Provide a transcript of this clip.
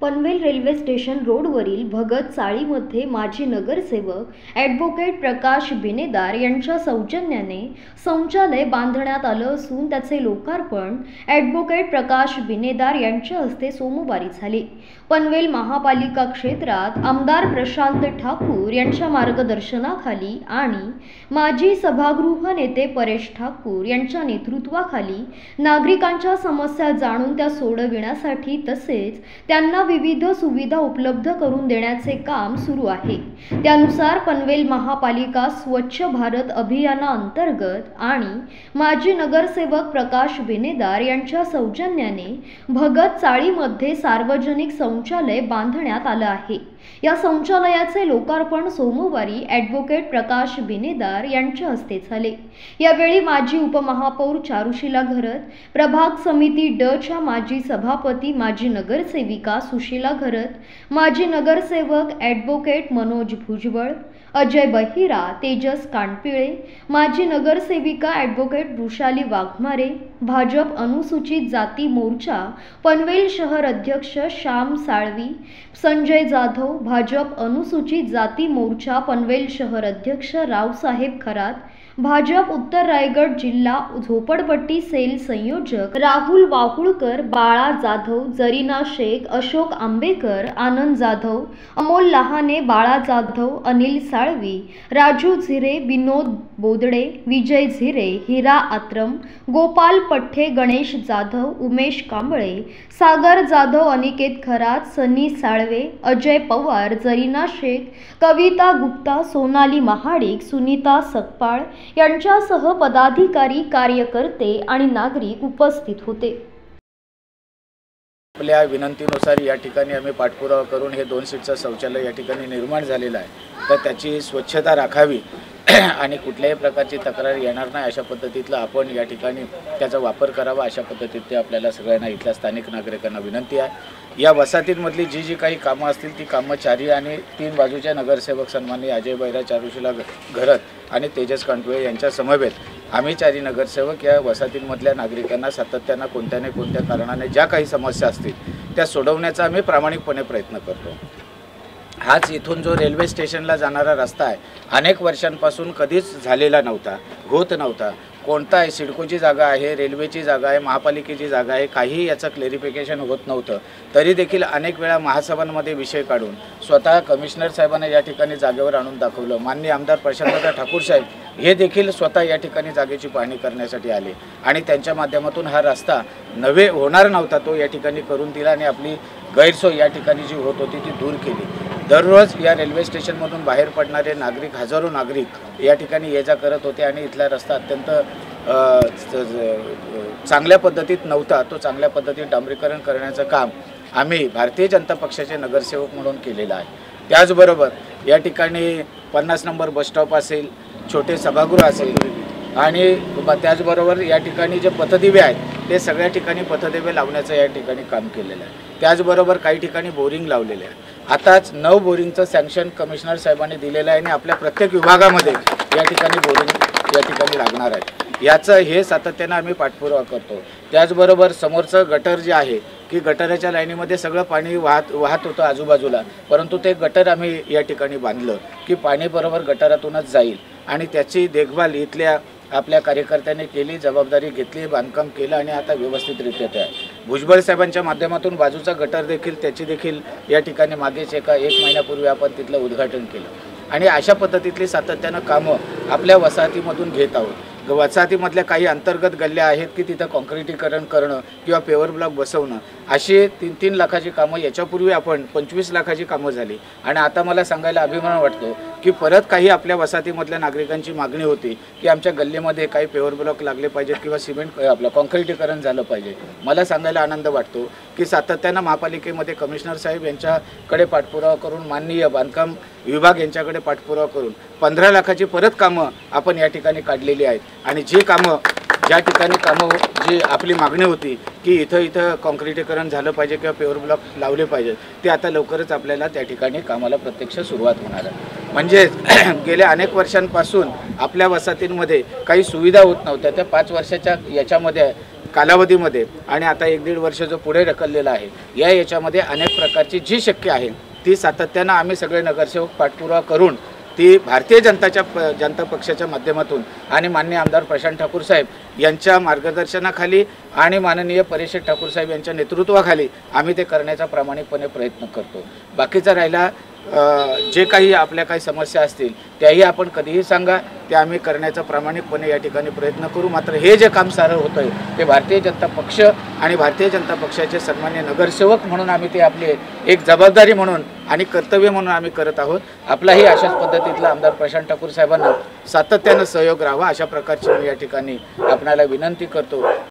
Panvel railway station रोडवरील भगत चाळीमध्ये माजी नगरसेवक ॲडव्होकेट प्रकाश बिनेदार यांच्या सौजन्याने शौचालय बांधण्यात आलं असून त्याचे लोकार्पण ॲडव्होकेट प्रकाश बिनेदार यांच्या हस्ते सोमवारी झाले। पनवेल महापालिका क्षेत्रात आमदार प्रशांत ठाकूर यांच्या मार्गदर्शनाखाली आणि माजी सभागृह नेते परेश ठाकूर यांच्या नेतृत्वाखाली नागरिकांच्या समस्या जाणून त्या सोडविण्यासाठी तसेच त्यांना विविध सुविधा उपलब्ध करून देण्याचे काम सुरू आहे। त्यानुसार पनवेल महापालिका स्वच्छ भारत अभियानाअंतर्गत आणि माजी नगरसेवक प्रकाश बिनेदार यांच्या सौजन्याने भगत चाळीमध्ये सार्वजनिक शौचालय बांधण्यात आलं आहे। या शौचालयाचे लोकार्पण सोमवारी ॲडव्होकेट प्रकाश बिनेदार यांच्या हस्ते झाले। यावेळी माजी उपमहापौर चारुशीला घरत, प्रभाग समिती ड च्या माजी सभापती माजी नगरसेविका सुशीला घरत, माजी नगरसेवक ॲडव्होकेट मनोज भुजबळ, अजय बहिरा, तेजस कानपिळे, माजी नगरसेविका ॲडव्होकेट वृषाली वाघमारे, भाजप अनुसूचित जाती मोर्चा पनवेल शहर अध्यक्ष श्याम साळवी, संजय जाधव, भाजप अनुसूचित जाती मोर्चा पनवेल शहर अध्यक्ष रावसाहेब खरात, भाजप उत्तर रायगड जिल्हा झोपडपट्टी सेल संयोजक राहुल वाहुळकर, बाळा जाधव, जरीना शेख, अशोक आंबेकर, आनंद जाधव, अमोल लहाने, बाळा जाधव, अनिल साळवी, राजू झिरे, विनोद बोदडे, विजय झिरे, हिरा आत्रम, गोपाल पठ्ठे, गणेश जाधव, उमेश कांबळे, सागर जाधव, अनिकेत खरात, सनी साळवे, अजय पवार, जरीना शेख, कविता गुप्ता, सोनाली महाडिक, सुनीता सकपाळ यांच्यासह पदाधिकारी, कार्यकर्ते आणि नागरिक उपस्थित होते। आपल्या विनंतीनुसार या ठिकाणी आम्ही पाठपुरावा करून हे 2 सीटचं शौचालय या ठिकाणी निर्माण झालेलं आहे। तर त्याची स्वच्छता राखावी आणि कुठल्याही प्रकारची तक्रार येणार नाही अशा पद्धतीतला आपण या ठिकाणी त्याचा वापर करावा अशा पद्धतीत आपल्याला सगळ्यांना इथल्या स्थानिक नागरिकांना विनंती आहे। या वसाहतींमधली जी काही कामं असतील ती कामं चारी आणि 3 बाजूच्या नगरसेवक सन्माननीय अजय बहिरा, चारुशीला घरत आणि तेजस कानपिळे यांच्या समवेत आम्ही 4 नगरसेवक या वसाहतींमधल्या नागरिकांना सातत्यानं कोणत्या ना कोणत्या कारणाने ज्या काही समस्या असतील त्या सोडवण्याचा आम्ही प्रामाणिकपणे प्रयत्न करतो। हाच इथून जो रेल्वे स्टेशनला जाणारा रस्ता आहे अनेक वर्षांपासून कधीच झालेला नव्हता, होत नव्हता। कोणता आहे, सिडकोची जागा आहे, रेल्वेची जागा आहे, महापालिकेची जागा आहे, काही याचं क्लेरिफिकेशन होत नव्हतं। तरी देखील अनेक वेळा महासभांमध्ये विषय काढून स्वतः कमिशनर साहेबांना या ठिकाणी जागेवर आणून दाखवलं। माननीय आमदार प्रशांत ठाकूर साहेब हे देखील स्वतः या ठिकाणी जागेची पाहणी करण्यासाठी आले आणि त्यांच्या माध्यमातून हा रस्ता नवे होणार नव्हता तो या ठिकाणी करून दिला आणि आपली गैरसोय या ठिकाणी जी होत होती ती दूर केली। दररोज या रेल्वे स्टेशनमधून बाहेर पडणारे नागरिक, हजारो नागरिक या ठिकाणी ये जा करत होते आणि इथला रस्ता अत्यंत चांगल्या पद्धतीत नव्हता। तो चांगल्या पद्धतीत डांबरीकरण करण्याचं काम आम्ही भारतीय जनता पक्षाचे नगरसेवक म्हणून केलेलं आहे। त्याचबरोबर या ठिकाणी 50 नंबर बसस्टॉप असेल, छोटे सभागृह असेल आणि त्याचबरोबर या ठिकाणी जे पथदिवे आहेत ते सगळ्या ठिकाणी पथदिवे लावण्याचं या ठिकाणी काम केलेलं आहे। त्याचबरोबर काही ठिकाणी बोरिंग लावलेले आहे। आताच 9 बोरिंगचं सँक्शन कमिशनर साहेबांनी दिलेलं आहे आणि आपल्या प्रत्येक विभागामध्ये या ठिकाणी बोरिंग या ठिकाणी लागणार आहे। याचं हे सातत्यानं आम्ही पाठपुरावा करतो। त्याचबरोबर समोरचं गटर जे आहे की गटराच्या लाईनीमध्ये सगळं पाणी वाहत होतं आजूबाजूला, परंतु ते गटर आम्ही या ठिकाणी बांधलं की पाणी बरोबर गटारातूनच जाईल आणि त्याची देखभाल इथल्या आपल्या कार्यकर्त्यांनी केली, जबाबदारी घेतली, बांधकाम केलं आणि आता व्यवस्थितरित्या ते आहे। भुजबळ साहेबांच्या माध्यमातून बाजूचा गटर देखील त्याची देखील या ठिकाणी मागेच 1 महिन्यापूर्वी आपण तिथलं उद्घाटन केलं आणि अशा पद्धतीतली सातत्यानं कामं आपल्या वसाहतीमधून घेत आहोत। वसाहतीमधल्या काही अंतर्गत गल्ल्या आहेत की तिथं कॉन्क्रिटीकरण करणं किंवा पेवर ब्लॉक बसवणं अशी 3-3 लाखाची कामं याच्यापूर्वी आपण 25 लाखाची कामं झाली आणि आता मला सांगायला अभिमान वाटतो की परत काही आपल्या वसाहतीमधल्या नागरिकांची मागणी होती की आमच्या गल्लीमध्ये काही पेवर ब्लॉक लागले पाहिजेत किंवा सिमेंट आपलं कॉन्क्रिटीकरण झालं पाहिजे। मला सांगायला आनंद वाटतो की सातत्यानं महापालिकेमध्ये कमिशनर साहेब यांच्याकडे पाठपुरावा करून, माननीय बांधकाम विभाग यांच्याकडे पाठपुरावा करून 15 लाखाची परत कामं आपण या ठिकाणी काढलेली आहेत आणि जी कामं ज्या ठिकाणी जी आपली मागणी होती की इथं कॉन्क्रिटीकरण झालं पाहिजे किंवा पेवर ब्लॉक लावले पाहिजेत ते आता लवकरच आपल्याला त्या ठिकाणी कामाला प्रत्यक्ष सुरुवात होणार आहे। म्हणजे गेल्या अनेक वर्षांपासून आपल्या वसाहतींमध्ये काही सुविधा होत नव्हत्या। त्या 5 वर्षाच्या याच्यामध्ये कालावधीमध्ये आणि आता 1-1.5 वर्ष जो पुढे ढकललेला आहे, याच्यामध्ये अनेक प्रकारची जी शक्य आहे ती सातत्यानं आम्ही सगळे नगरसेवक पाठपुरावा करून ती भारतीय जनता पक्षाच्या माध्यमातून आणि माननीय आमदार प्रशांत ठाकूर साहेब यांच्या मार्गदर्शनाखाली आणि माननीय परेश ठाकूर साहेब यांच्या नेतृत्वाखाली आम्ही ते करण्याचा प्रामाणिकपणे प्रयत्न करतो. बाकीचा राहिला जे काही आपल्या काही समस्या असतील त्याही आपण कधीही सांगा, ते आम्ही करण्याचा प्रामाणिकपणे या ठिकाणी प्रयत्न करू. मात्र हे जे काम सारं होतं आहे ते भारतीय जनता पक्ष आणि भारतीय जनता पक्षाचे सन्मान्य नगरसेवक म्हणून आम्ही ते आपली एक जबाबदारी म्हणून आणि कर्तव्य म्हणून आम्ही करत आहोत. आपलाही अशाच पद्धतीतला आमदार प्रशांत ठाकूर साहेबांना सातत्यानं सहयोग राहावा अशा प्रकारची मी या ठिकाणी आपणाला विनंती करतो.